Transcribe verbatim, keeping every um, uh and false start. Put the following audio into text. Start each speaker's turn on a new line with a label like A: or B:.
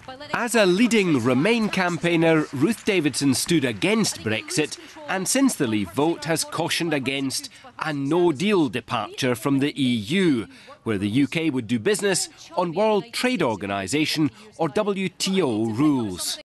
A: As a leading Remain campaigner, Ruth Davidson stood against Brexit and since the Leave vote has cautioned against a no-deal departure from the E U, where the U K would do business on World Trade Organisation or W T O rules.